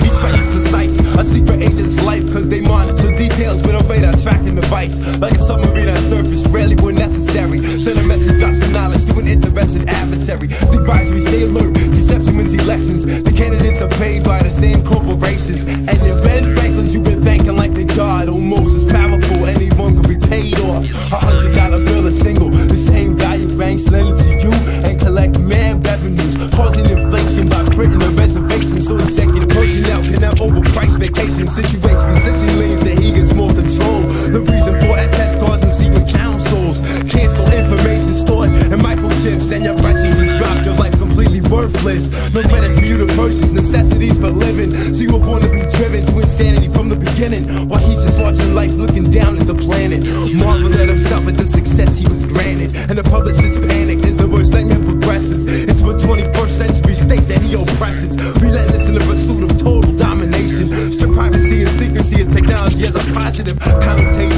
Each strike is precise, a secret agent's life, cause they monitor details with a radar tracking device. Like a submarine on surface, rarely when necessary. Send a message, drops the knowledge to an interested adversary. Device we stay alert, deception wins elections. The candidates are paid by the same corporations. And your Ben Franklins you've been thanking like they God. Almost as powerful, anyone could be paid off. $100 bill a single, the same value banks lend to you and collect mad revenues, causing inflation by printing a reservation. So executive personnel can have overpriced vacation situations. Consistent lanes that he gets more control. The reason for test scores and secret councils. Cancel information stored in microchips, and your prices is dropped, your life completely worthless. No credits for you to purchase, necessities for living. So you were born to be driven to insanity from the beginning, while he's just watching life looking down at the planet. Marvel at himself at the success he was granted, and the publicist panic as the worst nightmare progresses into a 21st century state that he oppresses. Relentless in the pursuit of total domination. Strip privacy and secrecy as technology has a positive connotation.